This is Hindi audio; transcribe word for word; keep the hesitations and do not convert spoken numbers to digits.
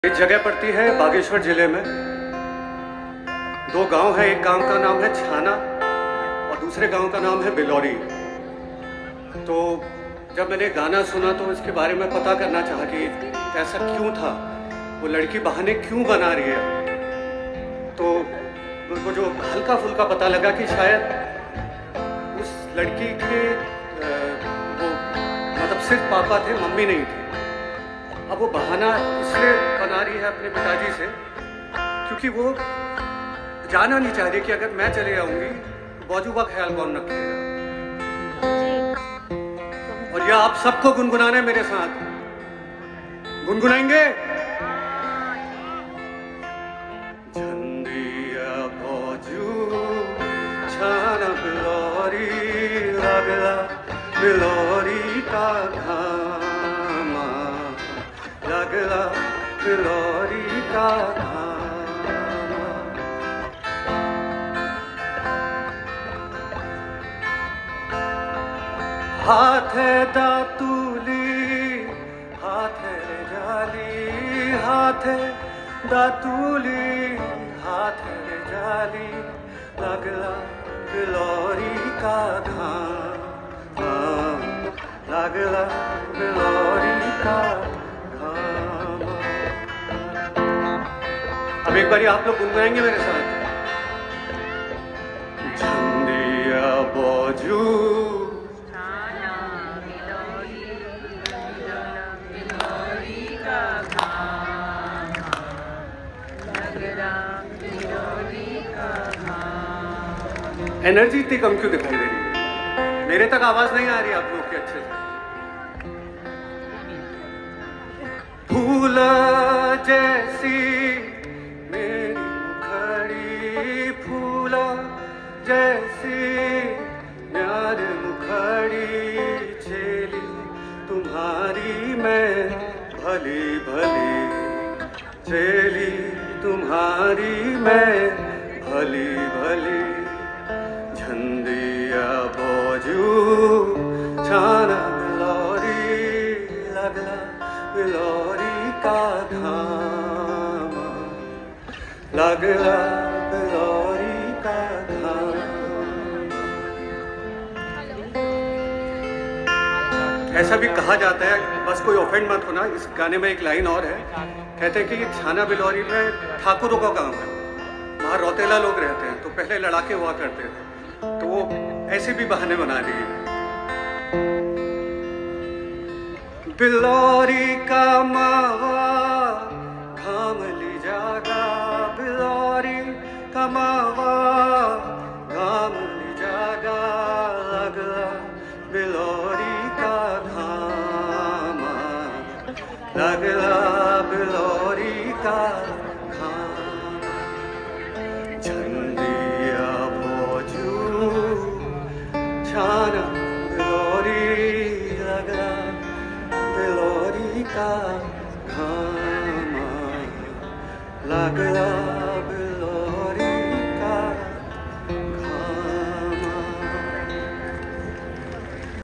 एक जगह पड़ती है बागेश्वर जिले में। दो गांव है, एक गांव का नाम है छाना और दूसरे गांव का नाम है बिलौरी। तो जब मैंने गाना सुना तो इसके बारे में पता करना चाहा कि ऐसा क्यों था, वो लड़की बहाने क्यों बना रही है। तो उनको जो हल्का फुल्का पता लगा कि शायद उस लड़की के वो मतलब सिर्फ पापा थे, मम्मी नहीं थी। अब वो बहाना इसलिए बना रही है अपने पिताजी से क्योंकि वो जाना नहीं चाह रही कि अगर मैं चले आऊंगी तो बाजू का ख्याल कौन रखेगा। और यह आप सबको गुनगुनाना है मेरे साथ। गुनगुनाएंगे। झंडिया बाजू छाना बिलौरी लगला बिलौरी का घामा लगला बिलौरी का घामा। हाथ है दातूली हाथ है जाली, हाथ है दातूली हाथ है जाली लगला बिलौरी का घामा लगला बिलौरी का। अब एक बार आप लोग गुनगुनाएंगे मेरे साथ। झंडिया बाजू एनर्जी इतनी कम क्यों दिखाई दे रही है? मेरे तक आवाज नहीं आ रही आप लोग की अच्छे से। फूल जैसी मेरी मुखड़ी, फूल जैसी प्यार मुखड़ी, चेली तुम्हारी मैं भली भली, चेली तुम्हारी मैं भली भली। झंडिया बाजू छाना बिलौरी लगला बिलौरी का घामा लगला बिलौरी का घामा। ऐसा भी कहा जाता है, बस कोई ऑफेंड मत होना, इस गाने में एक लाइन और है। कहते हैं कि छाना बिलौरी में ठाकुरों का गांव है, वहाँ रौतेला लोग रहते हैं, तो पहले लड़ाके हुआ करते थे, तो वो ऐसे भी बहाने बना रही है। बिलौरी का मावा घाम ली जागा, बिलौरी का मावा घाम ली जागा लगला बिलौरी का घामा लगला बिलौरी का घामा। झंडिया बाजू छाना बिलौरी लगला बिलौरी का घामा लगला